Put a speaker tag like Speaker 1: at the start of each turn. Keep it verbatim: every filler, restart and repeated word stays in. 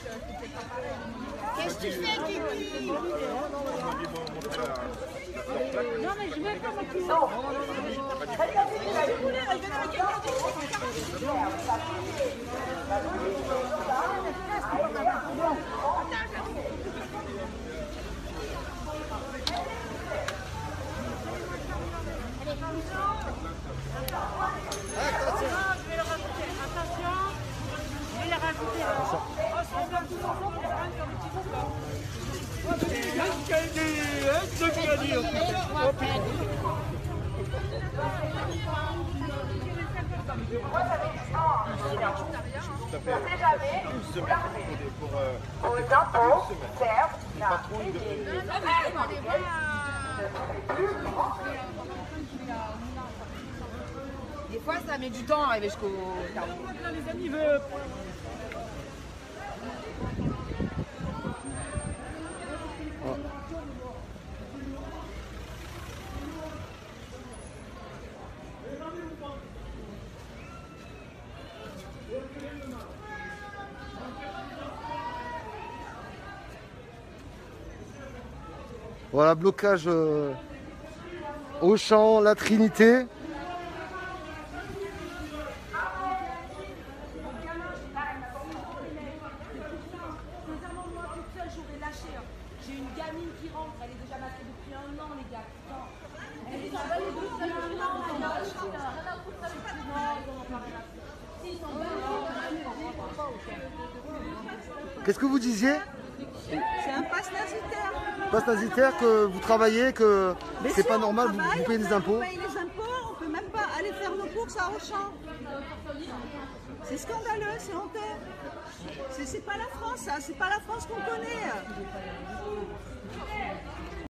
Speaker 1: Qu'est-ce que tu fais, Kiki? Non, mais je veux pas m'occuper. Non.
Speaker 2: Aux impôts servent la
Speaker 3: Des fois, ça met du temps à arriver jusqu'au... Les amis veulent...
Speaker 4: Voilà, blocage euh, Auchan, la Trinité.
Speaker 5: J'ai une gamine qui rentre, elle est déjà masquée depuis un an, les gars. Elle est déjà depuis un an,
Speaker 4: Qu'est-ce que vous disiez?
Speaker 5: c'est un passe nazitaire.
Speaker 4: Passe nazitaire, que vous travaillez, que c'est pas normal, vous, vous payez des impôts.
Speaker 5: On paye les impôts, on peut même pas aller faire nos courses à Auchan. C'est scandaleux, c'est honteux. C'est pas la France, ça, c'est pas la France qu'on connaît.